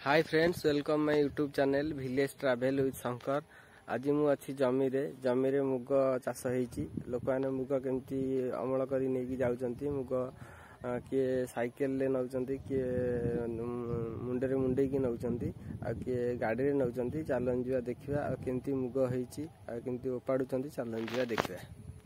Hi friends, welcome my YouTube channel village travel with Shankar. आज मु अच्छी जमी रे मुग चाष होईची। लोक मैंने मुग केमती अमल करी नहीं जाउचंती। मुग किए साइकेल ले नौचंती, किए मुंडे मुंडे की नौचंती, आ किए गाड़ी रे नौचंती। चलन जीवा देखिबा आ केमती मुग होईची आ केमती ओपाडुचंती। चलन जीवा देखिबा।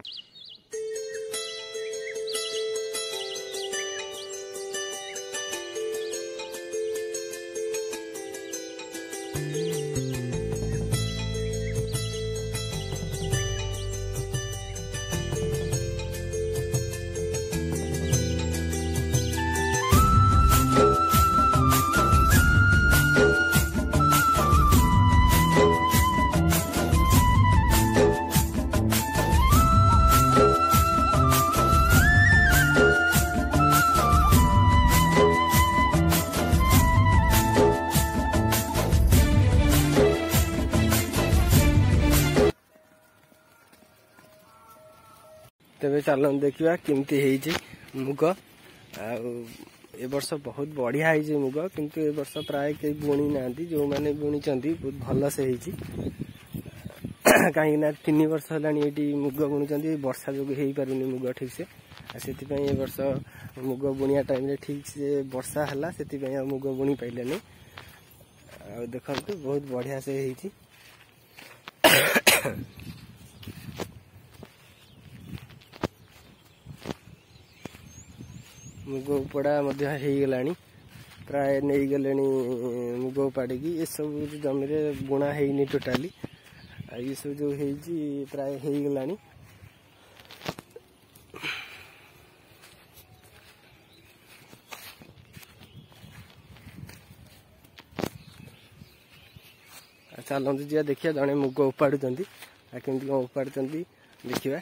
तेरे चलन देखा केमती मुग। ए वर्ष बहुत बढ़िया है मुग, किंतु ए वर्ष प्राय कई बुणी ना जो मैंने बुणी बहुत भल से कहीं 3 वर्ष है मुग बुणी। वर्षा जो हो पारे मुग ठीक से से वर्ष मुग बुणिया टाइम ठीक से वर्षा है से मुग बुणी पाइलानी। देखो बहुत बढ़िया से मुग उपड़ा होगलानी, प्राय नहीं गले मुग उपाड़ी। ये सब जमी बुणा है टोटाली। ये सब जो प्राय होगलानी। चलते जी देखिए जड़े मुग उपाड़ुंट केमती कौन उपाड़ुंट देखा।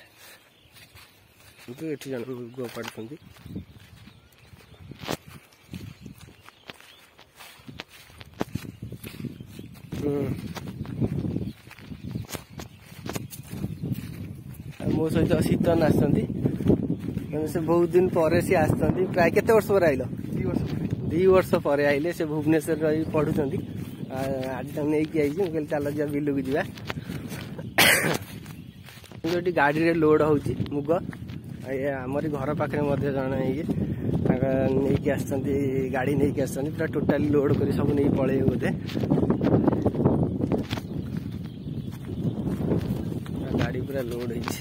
ये जन मुग उपाड़ुंट मो सहित शीतन आसते बहुत दिन पर सी आसती। प्राय केते वर्ष पर आइल? 2 वर्ष पर आइले। से भुवनेश्वर रही पढ़ुंट। आज नहीं चल जा बिलू जा जो गाड़ी रे लोड हो मुग। आमरी घर पाखे जन ये नहीं आसती, गाड़ी नहीं आसती पूरा टोटाली लोड कर सब नहीं पड़े बोधे। गाड़ी पूरा लोड है।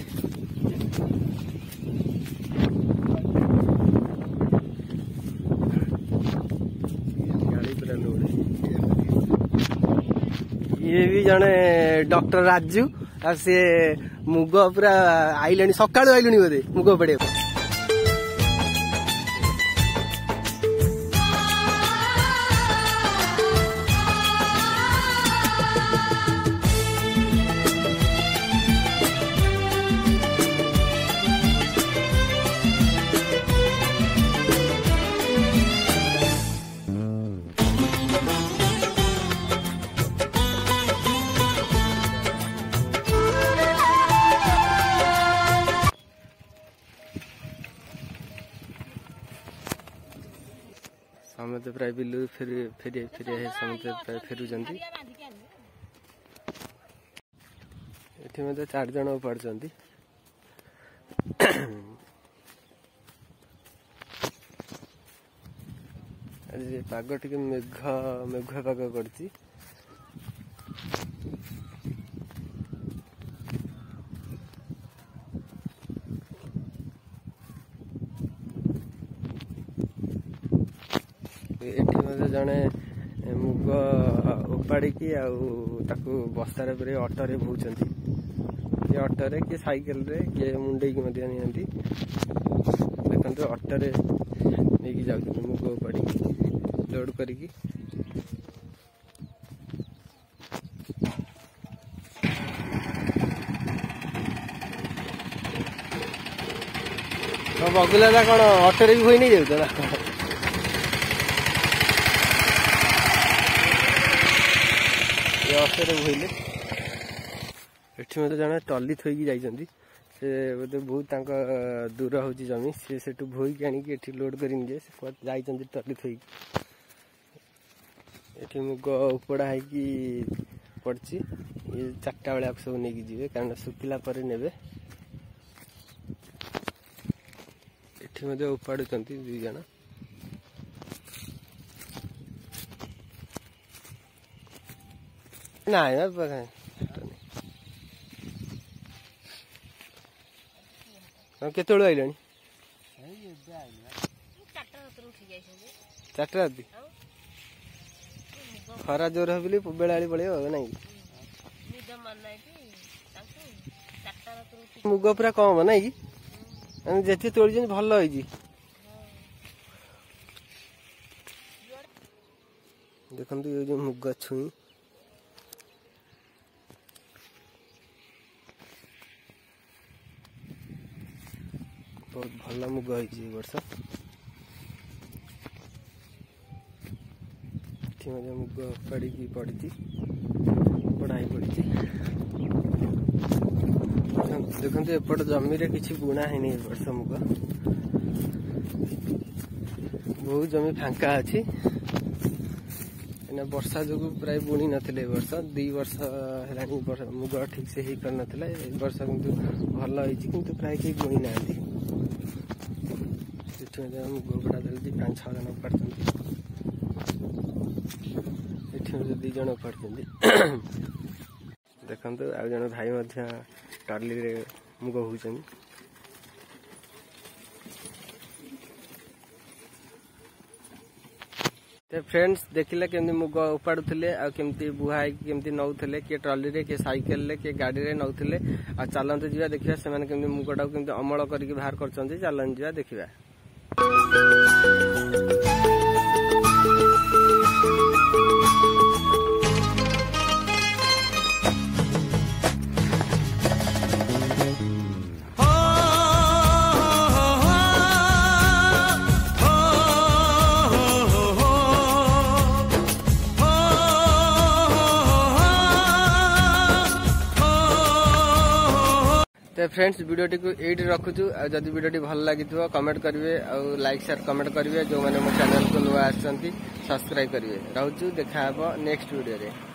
गाड़ी पूरा लोड है। ये भी जने डॉक्टर राजू आ से मुग पूरा आइलानी सकाळु आइलुनी बोधे मुग पड़े। समझे प्राय बिलु फेरी समझे प्राय फेरुचंती। एठी 4 जन उपाड़ुचंती। पाग टिके मेघुआ पाग करती। जड़े मुग उपाड़ी बस्तार अटोरे बोचंती। किए अटोरे किए साइकेल रे किए मुंडे की नियंती। देखते अटोरे नहीं जाऊँ मुग उपाड़ी लोड करी। बगुला कौन अटोरे भी हुई नहीं जाऊ भइले। एठी मते जने टली थोई जाइछंती। से बोधे बहुत दूर हो जमी से भोई आनी लोड कर जाइछंती टली थोई। एठी मुग उपड़ा है कि पड़ची ये 4टा बेला सब नहीं जीवे कारण सुखिला पर नेबे एठी मध्ये उपाडुचंती 2 जण ना यार बघा केतळू आइलानी 4टा राती खरा जोर हबली बेलाली पड़े नहीं मुग पूरा कम ना कि जेते तोड़ी भल हो देखु ये जो मुग छुई बहुत भल मुग हो वर्ष मुग पड़ी पड़ी पढ़ाई पड़ी देखो एपट जमी रे किसी बुणा है नहीं वर्ष मुग बहुत जमी फांका अच्छी वर्षा जो प्राय बुणी नथिले वर्ष 2 वर्ष है मुग ठीक से ही कर नथिला वर्ष किंतु भल होइछि किंतु प्राय के बुणी ना मुग गुड़ा जल्दी 5-6 जन पड़ती 2 जन पड़ती देखो आ जन भाई टर्ली रे मुग होचन फ्रेंड्स देखिले केमती मुग उपाड़ुले आ केमती बुहाई केमती नौले किए ट्रॉली रे किए साइकेल रे किए गाड़ी रे नौले आ चलते जीवा देखिबा से माने केमती मुगटा केमती अमल करके बाहर करछन्ती चलन जीवा देखिबा फ्रेंड्स वीडियो टी को एट रखुचु जदि वीडियो भल लगी कमेंट करेंगे और लाइक शेयर कमेंट करेंगे जो मैंने मो चैनल को नुआ आसछन्ती सब्सक्राइब करेंगे रहूचु देखा नेक्स्ट वीडियो रे।